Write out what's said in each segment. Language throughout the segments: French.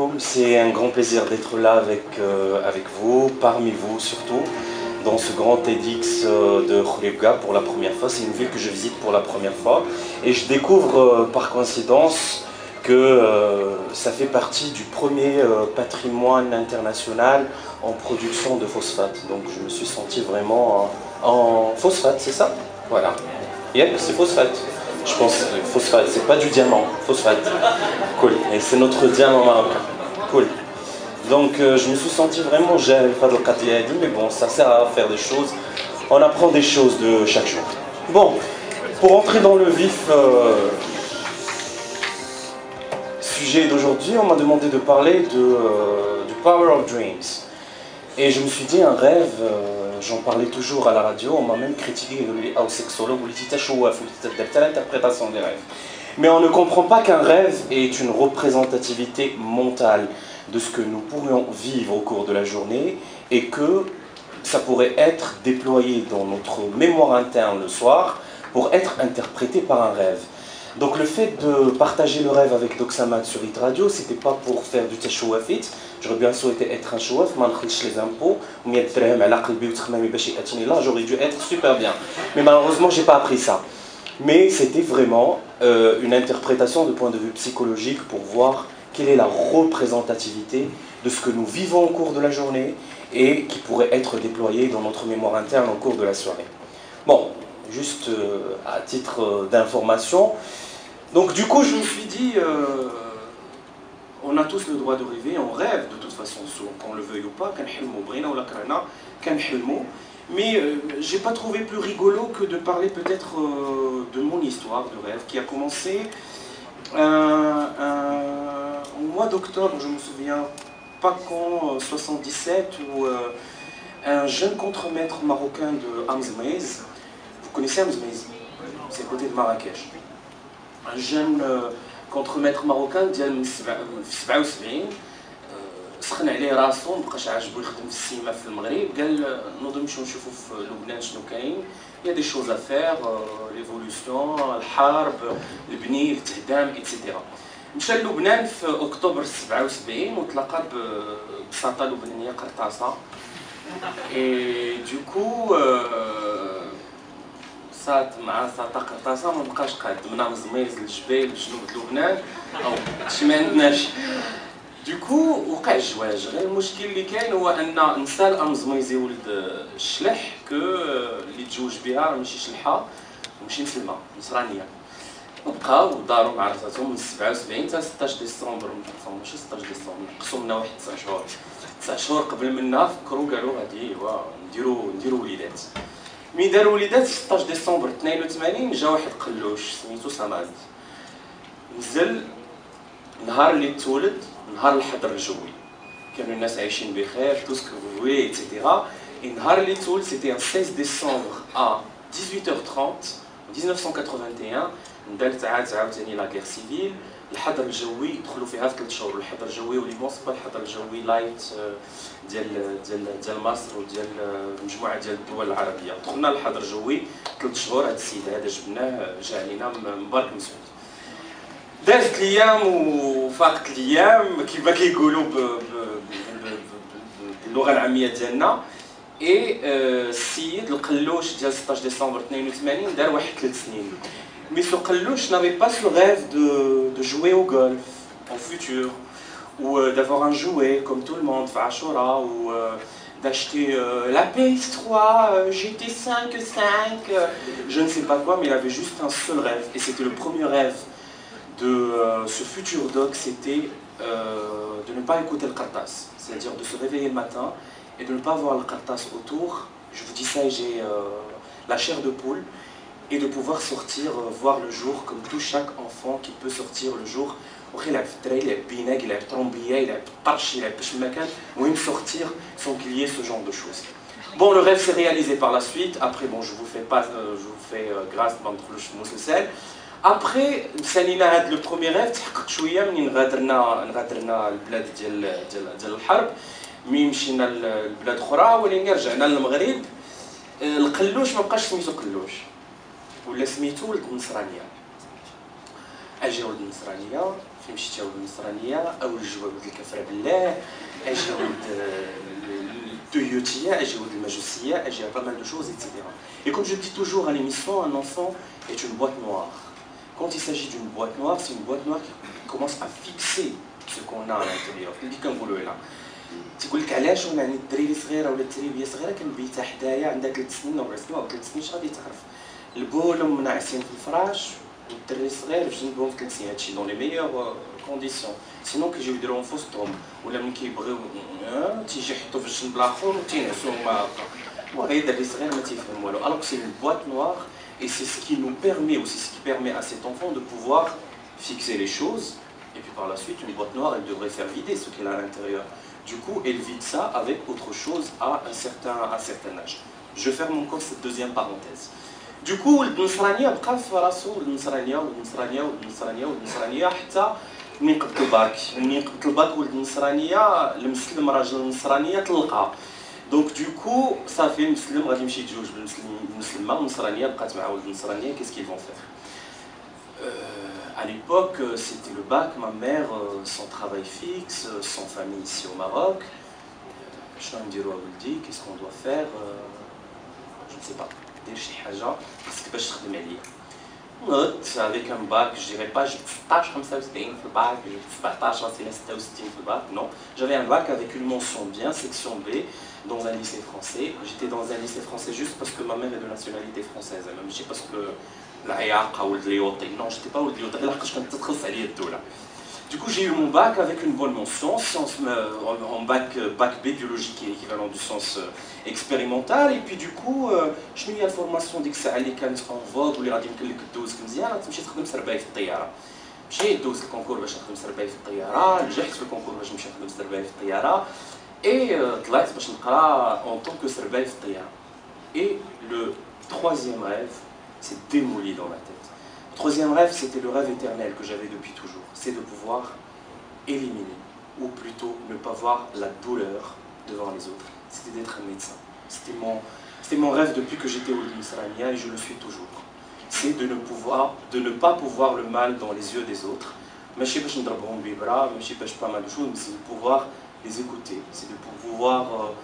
ensemble. C'est un grand plaisir d'être là avec vous, parmi vous surtout, dans ce grand TEDx de Khouribga pour la première fois. C'est une ville que je visite pour la première fois. Et je découvre par coïncidence que ça fait partie du premier patrimoine international en production de phosphate. Donc je me suis senti vraiment en phosphate, c'est ça? Voilà. Yep, c'est phosphate. Je pense phosphate, c'est pas du diamant, phosphate. Cool. Et c'est notre diamant marocain. Cool. Donc je me suis senti vraiment gêné par le Qatliadi, mais bon, ça sert à faire des choses. On apprend des choses de chaque jour. Bon, pour entrer dans le vif sujet d'aujourd'hui, on m'a demandé de parler du Power of Dreams. Et je me suis dit, un rêve, j'en parlais toujours à la radio, on m'a même critiqué au sexologue, l'interprétation des rêves. Mais on ne comprend pas qu'un rêve est une représentativité mentale de ce que nous pourrions vivre au cours de la journée et que ça pourrait être déployé dans notre mémoire interne le soir pour être interprété par un rêve. Donc le fait de partager le rêve avec Doc Samad sur Hit Radio, c'était pas pour faire du tashouafit. J'aurais bien souhaité être un chouaf, mais les impôts, là j'aurais dû être super bien. Mais malheureusement, j'ai pas appris ça. Mais c'était vraiment une interprétation de point de vue psychologique pour voir quelle est la représentativité de ce que nous vivons au cours de la journée et qui pourrait être déployé dans notre mémoire interne au cours de la soirée. Bon, juste à titre d'information. Donc du coup, je me suis dit, on a tous le droit de rêver, on rêve de toute façon, qu'on le veuille ou pas, mais j'ai pas trouvé plus rigolo que de parler peut-être de mon histoire de rêve qui a commencé au mois d'octobre, je me souviens pas quand, 77, où un jeune contremaître marocain de Amzmez, vous connaissez Amzmez? C'est à côté de Marrakech. Un jeune contremaître marocain ديال 77 سخن عليه راسو مبقاش عاجبو يخدم في السينما في المغرب قال نوضوا نمشيو نشوفوا في لبنان شنو كاين يا دي شوز افير ليفولوسيون الحرب البني التهدام ايتترا مشى للبنان في اكتوبر 77 وتلاقى بساطه لبنانيه قرطاسه اي دوكو صات مع ساطا قرطاسه ما بقاش قاد من مزميز للجبال لجنوب لبنان او شي ما عندناش دوكو وقع الزواج غير المشكل اللي كاين هو ان نسال امزميزي ولد الشلح كو اللي تزوج بها راه ماشي شلحه وماشي مسلمه نصرانيه وبقاو وداروا مع راساتهم من 77 حتى 16 ديسمبر ماشي 16 ديسمبر نقصوا منا واحد 9 شهور 9 شهور قبل منا فكروا قالوا غادي نديروا وليدات مي داروا وليدات 16 ديسمبر 82 جا واحد قلوش سميتو سماد نزل نهار اللي تولد نهار الحظر الجوي كانوا الناس عايشين بخير توسك فوي ايتترا النهار اللي تولد سيتي 16 ديسمبر ا 18h30 1981 ندارت عاوتاني لا غير سيفيل الحظر الجوي دخلوا فيها في 3 شهور الحظر الجوي ولي سبا الحظر الجوي لايت ديال مصر وديال مجموعه ديال الدول العربيه دخلنا الحظر الجوي 3 شهور هذا السيد هذا جبناه جا علينا مبارك مسعود دازت الايام وفاقت الايام كيما كيقولوا باللغه العاميه ديالنا اي السيد القلوش ديال 16 ديسمبر 82 دار واحد 3 سنين mais ce Qallooch n'avait pas ce rêve de jouer au golf en futur ou d'avoir un jouet comme tout le monde, Ashura, ou d'acheter la PS3, GT5, je ne sais pas quoi, mais il avait juste un seul rêve et c'était le premier rêve de ce futur doc, c'était de ne pas écouter le qartas, c'est-à-dire de se réveiller le matin et de ne pas voir le qartas autour. Je vous dis ça et j'ai la chair de poule et de pouvoir sortir voir le jour comme tout chaque enfant qui peut sortir le jour. Il a binague, il a trombillé, il a parché, il a pêché le macan, ou même sortir sans qu'il y ait ce genre de choses. Bon, le rêve s'est réalisé par la suite. Après, bon, je vous fais grâce entre le chemous le sel. Après, سالينا هذا لو بروميير ريف تحقق شويه منين غادرنا البلاد ديال الحرب مي مشينا لبلاد اخرى ولكن رجعنا للمغرب القلوش ما بقاش سميتو قلوش ولا سميتو ولد النصرانيه اجي ولد النصرانيه يمشي تاول النصرانيه او الجواب الكفر بالله اجي ولد التويوتيه اجي ولد المجوسيه اجي pas mal de choses etc. Et comme je dis toujours à l'émission, un enfant est une boîte noire. Quand il s'agit d'une boîte noire, c'est une boîte noire qui commence à fixer ce qu'on a à l'intérieur. اللي كنقولوا هنا تيقول لك علاش وانا يعني الدريري صغيره ولا الدريبيه صغيره كنبيتها حدايا عندها 3 سنين او 4 سنين او 3 سنين اش غادي تعرف البول منعسين في الفراش والدري الصغير في جنبهم في 3 سنين هادشي دون لي ميور كونديسيون سينو كيجيو يديروهم في وسطهم ولا ملي كيبغيو تيجي يحطوا في الجنب الاخر وتينعسوا هما وغير الدري الصغير ما تيفهم والو الوغ سي اون بواط نوار et c'est ce qui nous permet ou c'est ce qui permet à cet enfant de pouvoir fixer les choses et puis par la suite une boîte noire elle devrait faire vider ce qu'elle a à l'intérieur. Du coup, elle vide ça avec autre chose à un certain âge. Je ferme encore cette deuxième parenthèse. Du coup, النصرانية بقى في راسو النصرانية والنصرانية والنصرانية والنصرانية حتى منين قبط الباك، منين قبط الباك ولد النصرانية المسلم راجل النصرانية طلقها. دونك دو كو صافي المسلم غادي يمشي يتزوج بالمسلمة والنصرانية بقات مع ولد النصرانية qu'est-ce qu'ils vont faire? À l'époque, c'était le bac, ma mère, son travail fixe, sans famille ici au Maroc. Qu'est-ce qu'on doit faire? Je ne sais pas. Avec un bac, je dirais pas, j'ai 17 في الباك, j'ai 17 في الباك, non. J'avais un bac avec une mention bien, section B, dans un lycée français. J'étais dans un lycée français juste parce que ma mère est de nationalité française, même je parce que العياقة ولد اليوطي. Non, j'étais pas ولد اليوطي, لحقاش كانت تتخلص عليا الدولة. Du coup, j'ai eu mon bac avec une bonne mention, en bac B biologie qui est équivalent du sens expérimental. Et puis du coup, je me suis formation ديك الساعة اللي كانت en vogue واللي غادي يمكن لك دوز مزيان تمشي تخدم سرباي في الطيارة. مشيت دوزت الكونكور باش نخدم سرباي في الطيارة، نجحت في الكونكور باش نمشي نخدم سرباي في الطيارة. Et طلعت باش نقرا en tant que سرباي في الطيارة. Et le troisième rêve s'est démoli dans ma tête. Le troisième rêve, c'était le rêve éternel que j'avais depuis toujours. C'est de pouvoir éliminer, ou plutôt ne pas voir la douleur devant les autres. C'était d'être un médecin. C'était mon rêve depuis que j'étais au Nisrania et je le suis toujours. C'est de ne pas pouvoir le mal dans les yeux des autres. Mais je sais pas, je ne sais pas mal de choses, mais c'est de pouvoir les écouter. C'est de pouvoir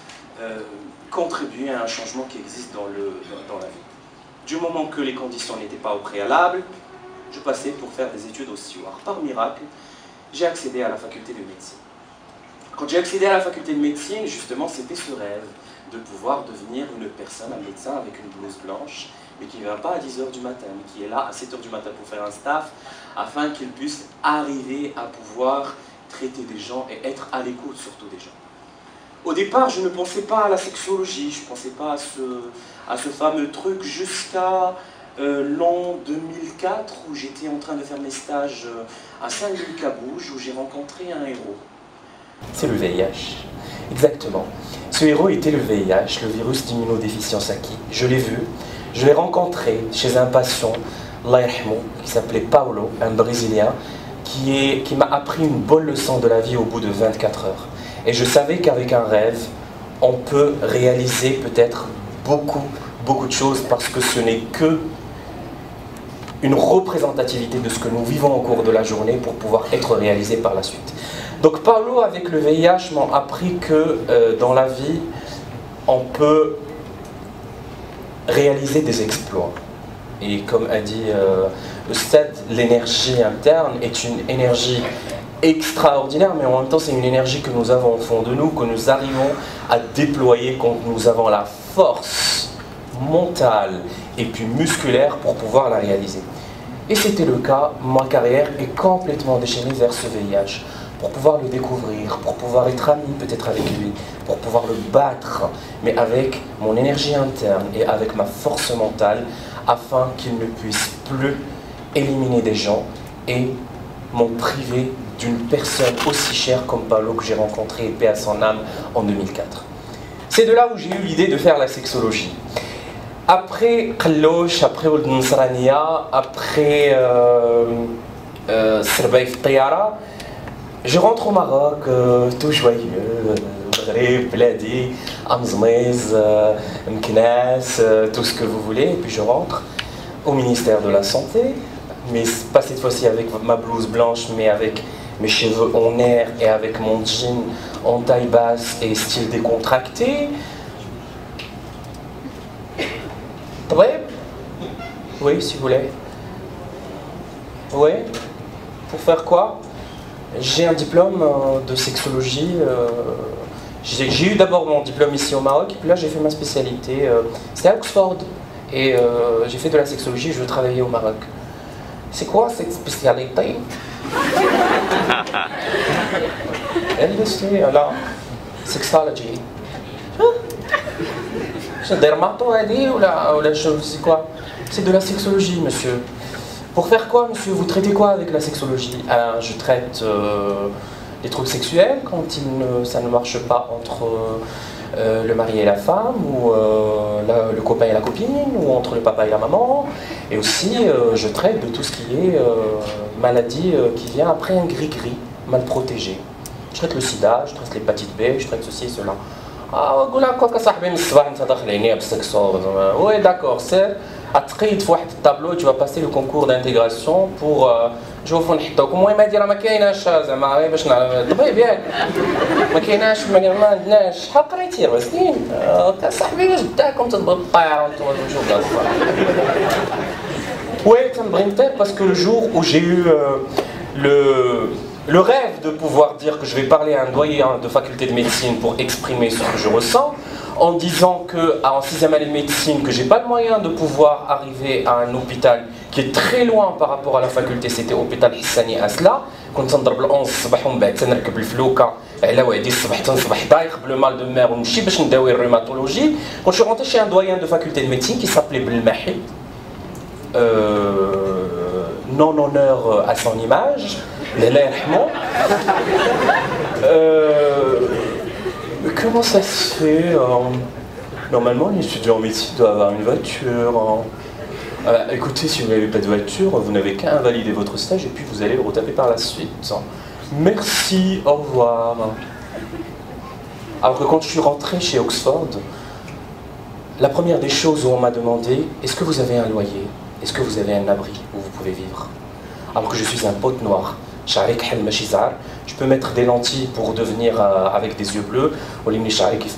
contribuer à un changement qui existe dans la vie. Du moment que les conditions n'étaient pas au préalable, je passais pour faire des études au Stewart. Par miracle, j'ai accédé à la faculté de médecine. Quand j'ai accédé à la faculté de médecine, justement, c'était ce rêve de pouvoir devenir une personne, un médecin avec une blouse blanche, mais qui ne vient pas à 10 h du matin, mais qui est là à 7 h du matin pour faire un staff, afin qu'il puisse arriver à pouvoir traiter des gens et être à l'écoute surtout des gens. Au départ, je ne pensais pas à la sexologie, je ne pensais pas à ce fameux truc jusqu'à l'an 2004 où j'étais en train de faire mes stages à Saint-Louis-Cabouge où j'ai rencontré un héros. C'est le VIH, exactement. Ce héros était le VIH, le virus d'immunodéficience acquis. Je l'ai vu, je l'ai rencontré chez un patient, Allah yarhamou, qui s'appelait Paulo, un Brésilien, qui m'a appris une bonne leçon de la vie au bout de 24 heures. Et je savais qu'avec un rêve, on peut réaliser peut-être beaucoup de choses parce que ce n'est que une représentativité de ce que nous vivons au cours de la journée pour pouvoir être réalisé par la suite. Donc Paulo avec le VIH m'ont appris que dans la vie, on peut réaliser des exploits. Et comme a dit le stade, l'énergie interne est une énergie extraordinaire, mais en même temps c'est une énergie que nous avons au fond de nous, que nous arrivons à déployer quand nous avons la force mentale et puis musculaire pour pouvoir la réaliser. Et c'était le cas, ma carrière est complètement déchaînée vers ce VIH, pour pouvoir le découvrir, pour pouvoir être ami peut-être avec lui, pour pouvoir le battre, mais avec mon énergie interne et avec ma force mentale, afin qu'il ne puisse plus éliminer des gens et m'en priver d'une personne aussi chère comme Paulo que j'ai rencontré et paix à son âme en 2004. C'est de là où j'ai eu l'idée de faire la sexologie. Après Qalloch, après Ould Nsrania, après Serbaï Tayara, je rentre au Maroc, tout joyeux, Maghreb, Bladi, Amzmez, Mknas, tout ce que vous voulez, et puis je rentre au ministère de la Santé. mais pas cette fois-ci avec ma blouse blanche, mais avec mes cheveux en air et avec mon jean en taille basse et style décontracté. Ouais. Oui, si vous voulez. Oui. Pour faire quoi? J'ai un diplôme de sexologie. J'ai eu d'abord mon diplôme ici au Maroc, et puis là j'ai fait ma spécialité. C'était à Oxford. Et j'ai fait de la sexologie, je veux travailler au Maroc. C'est quoi cette spécialité? Elle le sait, alors. Sexology. C'est dermato, c'est quoi? C'est de la sexologie, monsieur. Pour faire quoi, monsieur? Vous traitez quoi avec la sexologie? Alors, je traite les troubles sexuels quand ça ne marche pas entre le mari et la femme, ou le copain et la copine, ou entre le papa et la maman. Et aussi, je traite de tout ce qui est maladie qui vient après un gris-gris, mal protégé. Je traite le sida, je traite l'hépatite B, je traite ceci et cela. Ah, quoi que ça oui, d'accord, c'est à traiter un tableau, tu vas passer le concours d'intégration pour. Je vais vous dire, comment il m'a dit, ما كايناش زعما باش طبيب ياك ما كايناش ما عندناش شحال قريتي 4 سنين صاحبي واش داكم تضربوا الطياره وانتم تشوفوا Oui, ça me brille parce que le jour où j'ai eu le rêve de pouvoir dire que je vais parler à un doyen de faculté de médecine pour exprimer ce que je ressens, en disant qu'en 6e année de médecine, que j'ai pas de moyen de pouvoir arriver à un hôpital qui est très loin par rapport à la faculté, c'était l'hôpital Hissani Asla. كنت نضرب ال11 الصباح ومن بعد تنركب الفلوكه على وعدي الصبح تنصبح دايخ بلو مال دو مير ونمشي باش نداوي الروماتولوجي. Quand je suis rentré chez un doyen de faculté de médecine qui s'appelait Belmahi, non honneur à son image, comment ça se fait Normalement, les étudiants en médecine doivent avoir une voiture. Écoutez, si vous n'avez pas de voiture, vous n'avez qu'à invalider votre stage et puis vous allez le retaper par la suite. Merci, au revoir. Alors que quand je suis rentré chez Oxford, la première des choses où on m'a demandé, est-ce que vous avez un loyer? Est-ce que vous avez un abri où vous pouvez vivre? Alors que je suis un pote noir. Je peux mettre des lentilles pour devenir avec des yeux bleus. Donc ça, je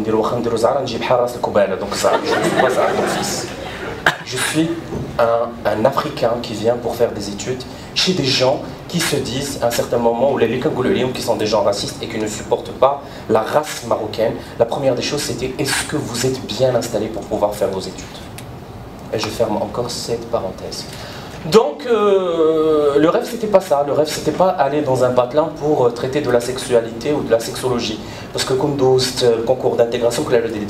ne suis pas un fils. Je suis un Africain qui vient pour faire des études chez des gens qui se disent à un certain moment, ou les Kangouloliens qui sont des gens racistes et qui ne supportent pas la race marocaine. La première des choses, c'était est-ce que vous êtes bien installé pour pouvoir faire vos études? Et je ferme encore cette parenthèse. Donc, le rêve, c'était pas ça. Le rêve, c'était pas aller dans un patelin pour traiter de la sexualité ou de la sexologie. Parce que quand on le concours d'intégration,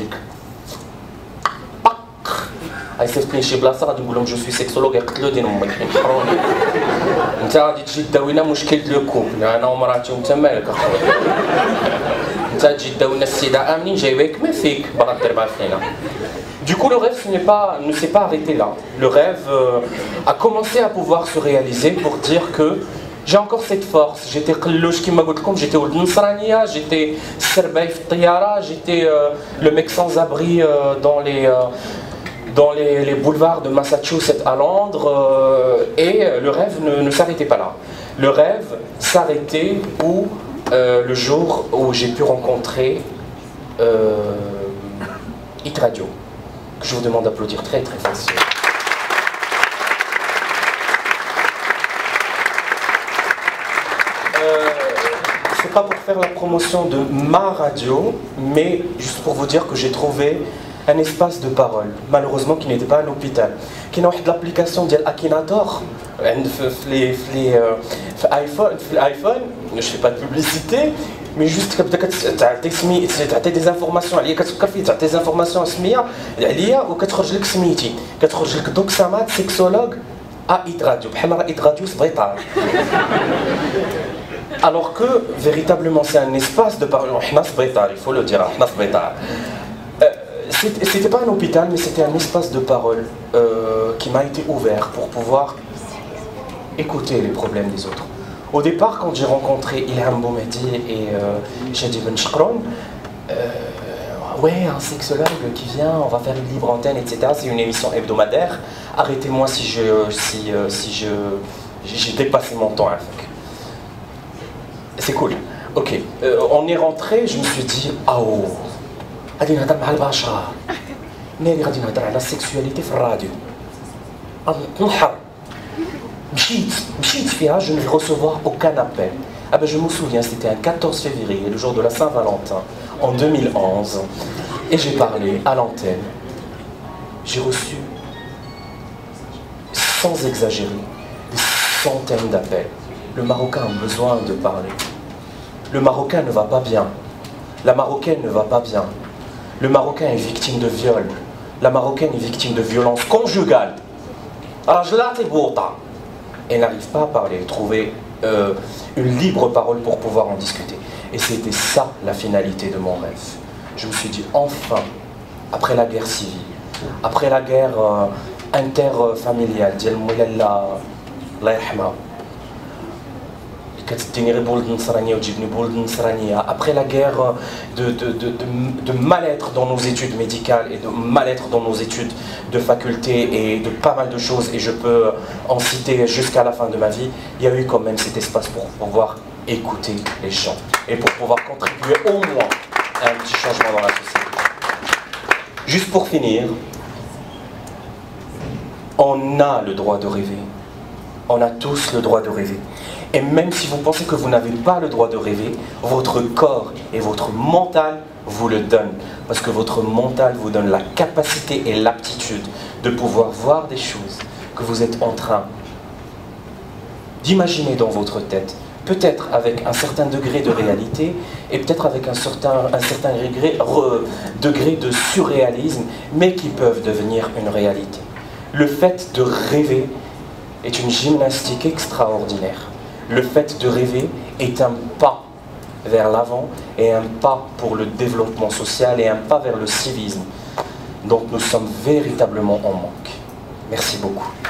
غيصيفطني شي بلاصه غادي نقول لهم جو سوي سيكسولوج يقتلوا دين امك يحروني. انت غادي تجي تداوينا مشكل لو كوبل انا ومراتي وانت مالك اخويا. انت تجي تداوينا السيده امنين جايبك ما فيك باغا دير معاه فينا. Du coup, le rêve ne s'est pas arrêté là. Le rêve a commencé à pouvoir se réaliser pour dire que j'ai encore cette force. J'étais qlouch كيما قلت لكم, j'étais ولد نصرانيه, j'étais serbaï في الطياره, j'étais le mec sans abri dans les boulevards de Massachusetts à Londres, et le rêve ne s'arrêtait pas là. Le rêve s'arrêtait le jour où j'ai pu rencontrer Hit Radio, que je vous demande d'applaudir très très fort. C'est pas pour faire la promotion de ma radio, mais juste pour vous dire que j'ai trouvé un espace de parole, malheureusement qui n'était pas un hôpital. Qui n'a l'application de Akinator, iPhone, je fais pas de publicité, mais juste tu as des informations, des informations اسمية عليا وكتخرج لك سميتي، كتخرج لك دوكسامات سيكسولوج Hit Radio، بحال راه Hit Radio سبيطار. Alors que véritablement c'est un espace de parole, il faut le dire, c'était pas un hôpital, mais c'était un espace de parole qui m'a été ouvert pour pouvoir écouter les problèmes des autres. Au départ, quand j'ai rencontré Ilham Boumehdi et Shadi Ben Chakron, ouais, un sexologue qui vient, on va faire une libre antenne, etc. C'est une émission hebdomadaire. Arrêtez-moi si j'ai dépassé mon temps. Hein. C'est cool. Ok. On est rentré, je me suis dit, ah oh, غادي نهضر مع البشر. ناري غادي نهضر على السكسواليتي في الراديو. نحر. مشيت فيها, je ne vais recevoir aucun appel. Ah ben je me souviens, c'était un 14 février, le jour de la Saint-Valentin, en 2011. Et j'ai parlé à l'antenne. J'ai reçu, sans exagérer, des centaines d'appels. Le Marocain a besoin de parler. Le Marocain ne va pas bien. La Marocaine ne va pas bien. Le Marocain est victime de viol. La Marocaine est victime de violence conjugale. Et n'arrive pas à parler, trouver une libre parole pour pouvoir en discuter. Et c'était ça la finalité de mon rêve. Je me suis dit, enfin, après la guerre civile, après la guerre interfamiliale, après la guerre de mal-être dans nos études médicales et de mal-être dans nos études de faculté et de pas mal de choses, et je peux en citer jusqu'à la fin de ma vie, il y a eu quand même cet espace pour pouvoir écouter les gens et pour pouvoir contribuer au moins à un petit changement dans la société. Juste pour finir, on a le droit de rêver. On a tous le droit de rêver. Et même si vous pensez que vous n'avez pas le droit de rêver, votre corps et votre mental vous le donnent. Parce que votre mental vous donne la capacité et l'aptitude de pouvoir voir des choses que vous êtes en train d'imaginer dans votre tête. Peut-être avec un certain degré de réalité et peut-être avec un certain degré de surréalisme, mais qui peuvent devenir une réalité. Le fait de rêver est une gymnastique extraordinaire. Le fait de rêver est un pas vers l'avant et un pas pour le développement social et un pas vers le civisme. Donc nous sommes véritablement en manque. Merci beaucoup.